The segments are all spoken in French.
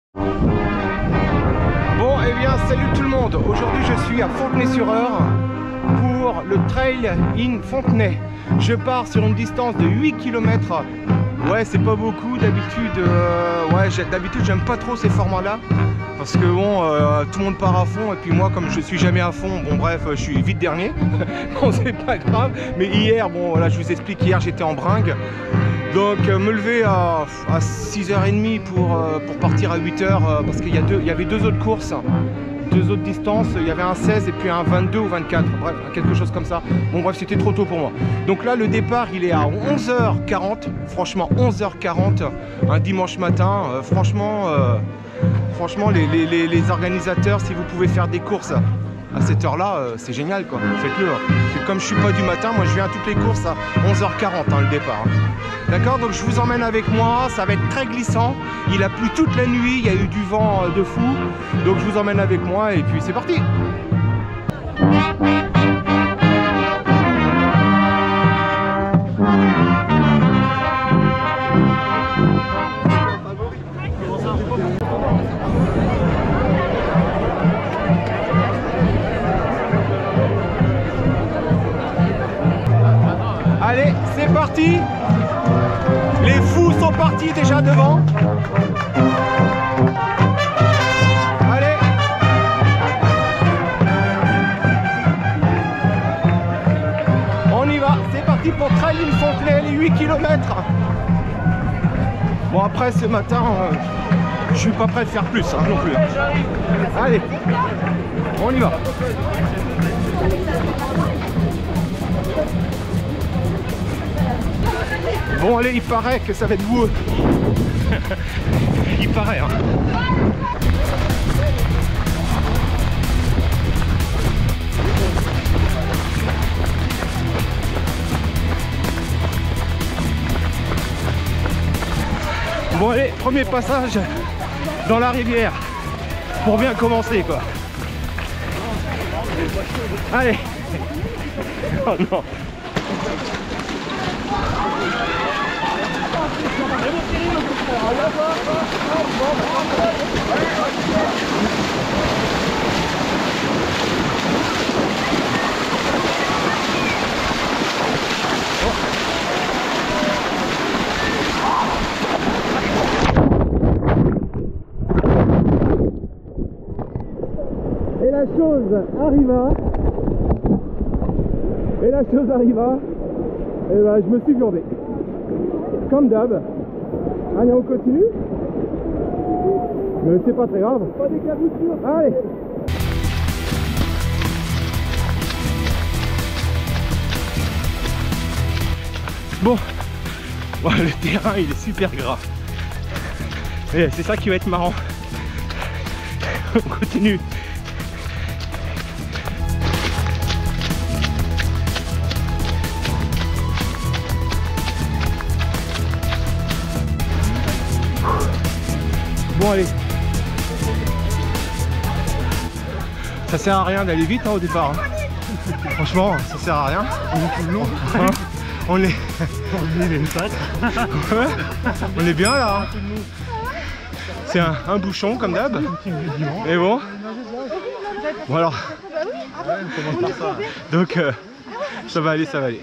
Bon, eh bien, salut tout le monde. Aujourd'hui, je suis à Fontenay-sur-Eure pour le Trail in Fontenay. Je pars sur une distance de 8 km. Ouais, c'est pas beaucoup d'habitude. D'habitude, j'aime pas trop ces formats-là. Parce que bon, tout le monde part à fond. Et puis moi, comme je suis jamais à fond, bon bref, je suis vite dernier. Bon, c'est pas grave. Mais hier, bon, voilà, je vous explique, hier, j'étais en bringue. Donc me lever à 6h30 pour partir à 8h parce qu'il y avait deux autres courses, deux autres distances, il y avait un 16 et puis un 22 ou 24, bref, quelque chose comme ça. Bon bref, c'était trop tôt pour moi. Donc là, le départ, il est à 11h40, franchement 11h40, un dimanche matin. Franchement, les organisateurs, si vous pouvez faire des courses à cette heure-là, c'est génial quoi, faites-le. Comme je suis pas du matin, moi je viens à toutes les courses à 11h40 le départ. D'accord, donc je vous emmène avec moi, ça va être très glissant. Il a plu toute la nuit, il y a eu du vent de fou. Donc je vous emmène avec moi et puis c'est parti. Allez, c'est parti. Les fous sont partis déjà devant. Allez. On y va, c'est parti pour Trail in Fontenay, les 8 km. Bon après ce matin, je suis pas prêt de faire plus non plus. Allez, on y va. Bon allez, il paraît que ça va être boueux. Il paraît hein. Bon allez, premier passage dans la rivière pour bien commencer quoi. Allez. Oh non. Et la chose arriva. Et ben, je me suis gourdé. Comme d'hab. Allez, on continue. Mais c'est pas très grave. Pas des cabotures. Allez. Bon, le terrain il est super gras. Et c'est ça qui va être marrant. On continue. Bon allez, ça sert à rien d'aller vite au départ hein. Franchement ça sert à rien. On est on est bien là hein. C'est un bouchon comme d'hab. Et bon alors donc ça va aller, ça va aller.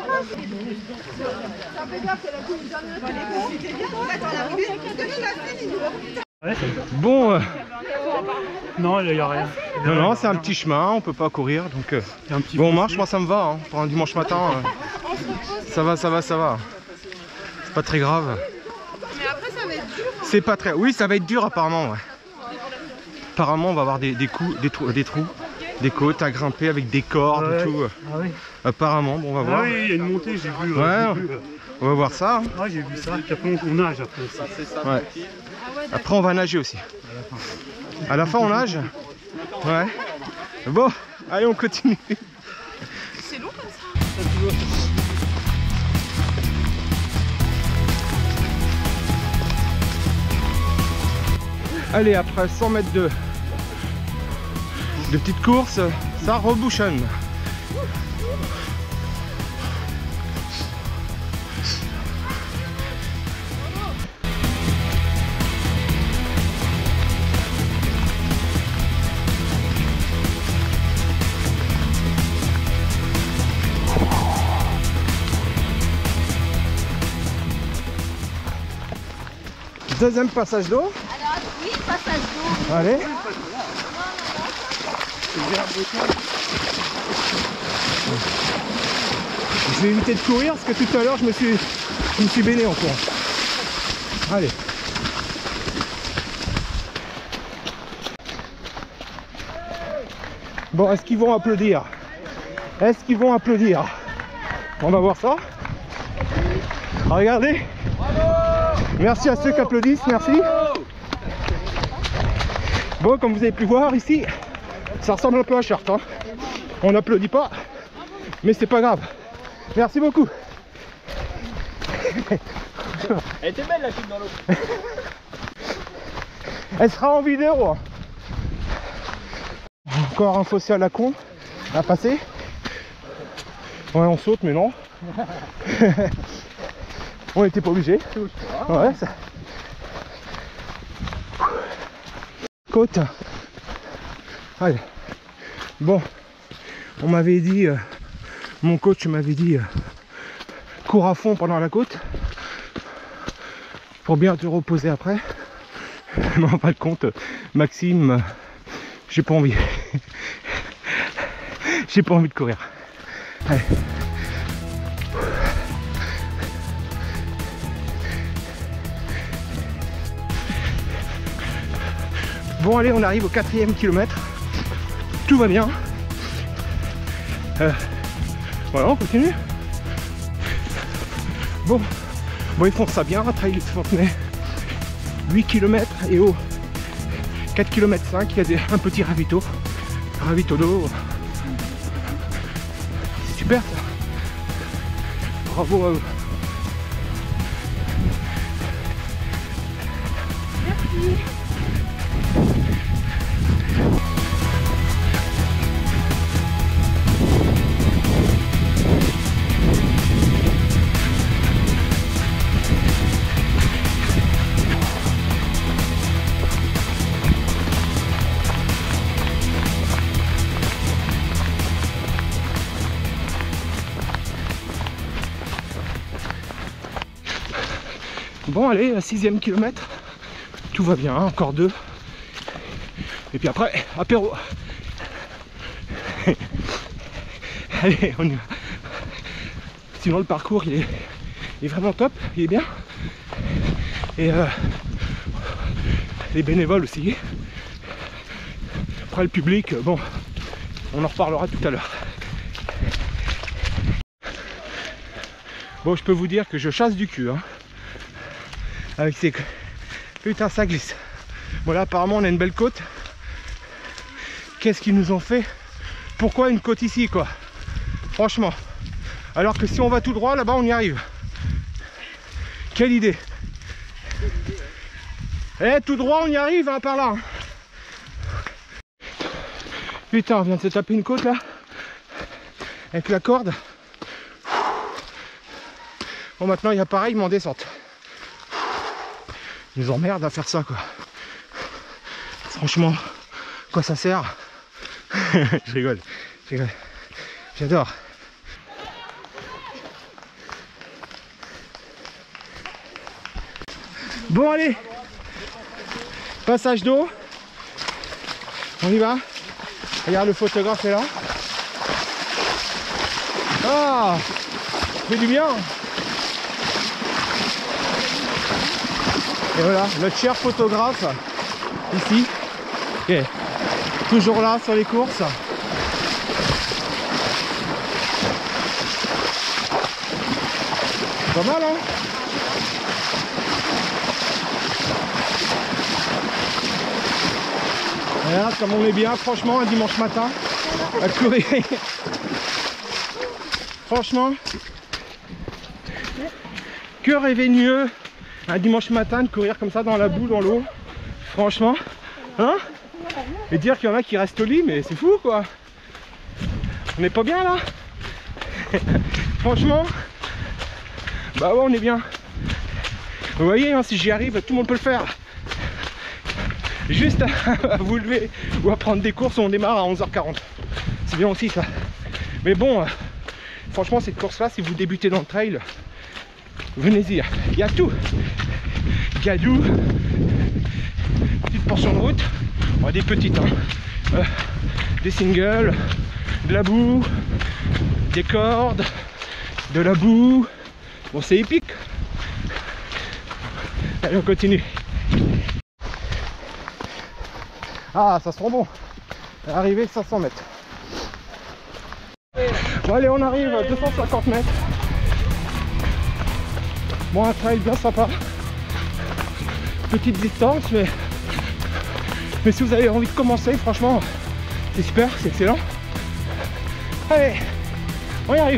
Bon, non, il n'y a rien. Non, c'est un petit chemin, on peut pas courir, donc bon, on marche, moi ça me va, hein, pour un dimanche matin, ça va. C'est pas très grave. Mais après ça va être dur. C'est pas très, oui, ça va être dur apparemment. Ouais. Apparemment, on va avoir des trous, des côtes à grimper avec des cordes et tout. Ah oui. Apparemment, bon, on va voir. Ah oui, il y a une montée, j'ai vu. Ouais, on va voir ça. Ah, j'ai vu ça. Puis après, on nage après aussi. Ouais. Après, on va nager aussi. À la fin, on nage. Ouais. Bon, allez, on continue. C'est long comme ça. Allez, après 100 mètres de petite course, ça rebouchonne. Deuxième passage d'eau. Alors, oui, passage d'eau. Allez. Je vais éviter de courir parce que tout à l'heure je me suis baigné en courant. Allez. Bon, est-ce qu'ils vont applaudir? Est-ce qu'ils vont applaudir? On va voir ça. Regardez. Merci à ceux qui applaudissent, merci. Bon, comme vous avez pu voir ici, ça ressemble un peu à Chartres, hein. On n'applaudit pas, mais c'est pas grave. Merci beaucoup. Elle était belle la chute dans l'eau. Elle sera en vidéo. Encore un fossé à la con à passer. Ouais, on saute, mais non. On n'était pas obligé. Ouais, ça... Côte. Allez. Bon, on m'avait dit, mon coach m'avait dit, cours à fond pendant la côte pour bien te reposer après. Mais en fin de compte, Maxime, j'ai pas envie. J'ai pas envie de courir. Allez. Bon allez, on arrive au 4e kilomètre. Tout va bien. Voilà, on continue. Bon, ils font ça bien, Trail de Fontenay. 8 km et au 4 km 5, il y a un petit ravito d'eau. C'est super ça. Bravo à eux. Merci. Bon allez, 6e kilomètre, tout va bien, encore 2. Et puis après, apéro. Allez, on y va. Sinon le parcours il est vraiment top, il est bien. Et les bénévoles aussi. Après le public, bon, on en reparlera tout à l'heure. Bon, je peux vous dire que je chasse du cul, hein. Avec ces... Putain, ça glisse. Voilà, apparemment on a une belle côte. Qu'est-ce qu'ils nous ont fait? Pourquoi une côte ici, quoi? Franchement. Alors que si on va tout droit, là-bas on y arrive. Quelle idée. Eh, tout droit on y arrive, hein, par là. Putain, on vient de se taper une côte là. Avec la corde. Bon, maintenant il y a pareil, mais en descente. Ils nous emmerdent à faire ça, quoi. Franchement, quoi ça sert? Je rigole. J'adore. Bon allez, passage d'eau. On y va. Regarde, le photographe est là. Ah, fait du bien. Et voilà, notre cher photographe, ici, qui est toujours là sur les courses. Pas mal, hein? Regarde comme on est bien, franchement, un dimanche matin, à courir. Franchement, que rêver mieux un dimanche matin de courir comme ça dans la boue, dans l'eau. Franchement, hein? Et dire qu'il y en a qui restent au lit, mais c'est fou, quoi. On n'est pas bien là. Franchement, bah ouais, on est bien. Vous voyez, hein, si j'y arrive, tout le monde peut le faire. Juste à vous lever ou à prendre des courses, on démarre à 11h40. C'est bien aussi ça. Mais bon, franchement, cette course là, si vous débutez dans le trail, venez-y, il y a tout. cailloux, petite portion de route, oh, des petites, hein. Des singles, de la boue, des cordes, de la boue. Bon, c'est épique. Allez, on continue. Ah, ça sent bon. Arrivé 500 mètres. Bon, allez, on arrive à 250 mètres. Bon, un trail bien sympa. Petite distance, mais si vous avez envie de commencer, franchement, c'est super, c'est excellent. Allez, on y arrive.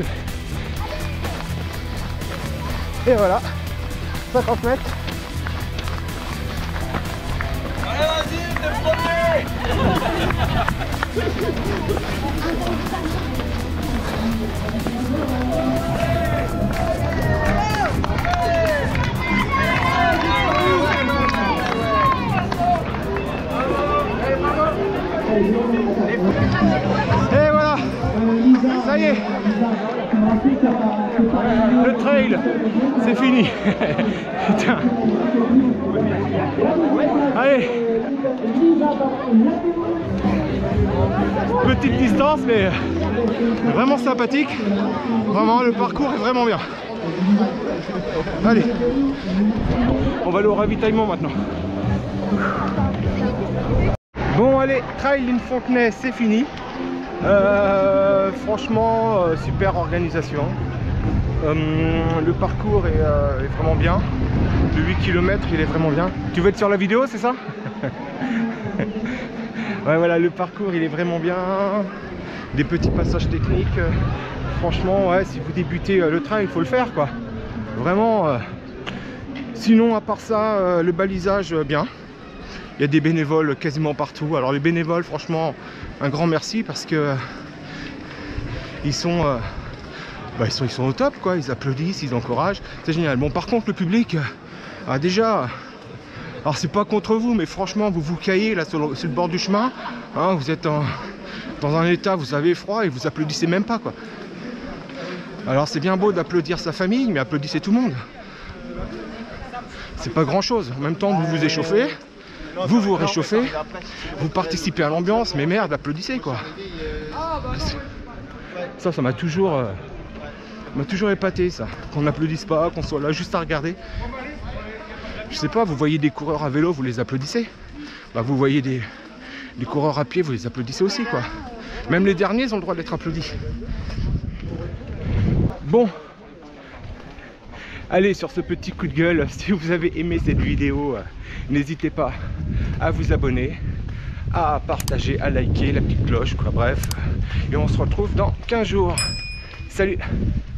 Et voilà, 50 mètres. Allez, vas-y, t'es le premier. Et voilà, ça y est, le trail, c'est fini. Putain. Allez, petite distance, mais vraiment sympathique. Vraiment, le parcours est vraiment bien. Allez, on va aller au ravitaillement maintenant. Bon, allez, Trail in Fontenay, c'est fini. Franchement, super organisation. Le parcours est vraiment bien. Le 8 km, il est vraiment bien. Tu veux être sur la vidéo, c'est ça? Ouais, voilà, le parcours, il est vraiment bien. Des petits passages techniques. Franchement, ouais, si vous débutez le trail, il faut le faire, quoi. Vraiment. Sinon, à part ça, le balisage, bien. Il y a des bénévoles quasiment partout. Alors les bénévoles, franchement, un grand merci parce que ils sont au top, quoi. Ils applaudissent, ils encouragent. C'est génial. Bon, par contre, le public, déjà, alors c'est pas contre vous, mais franchement, vous vous caillez là sur le bord du chemin. Hein, vous êtes dans un état, vous avez froid et vous applaudissez même pas, quoi. Alors c'est bien beau d'applaudir sa famille, mais applaudissez tout le monde. C'est pas grand chose. En même temps, vous vous échauffez. Vous vous réchauffez, vous participez à l'ambiance, mais merde, applaudissez, quoi. Ça m'a toujours épaté, ça. Qu'on n'applaudisse pas, qu'on soit là juste à regarder. Je sais pas, vous voyez des coureurs à vélo, vous les applaudissez. Bah, vous voyez des coureurs à pied, vous les applaudissez aussi, quoi. Même les derniers ont le droit d'être applaudis. Bon. Allez, sur ce petit coup de gueule, si vous avez aimé cette vidéo, n'hésitez pas à vous abonner, à partager, à liker, la petite cloche, quoi, bref. Et on se retrouve dans 15 jours. Salut!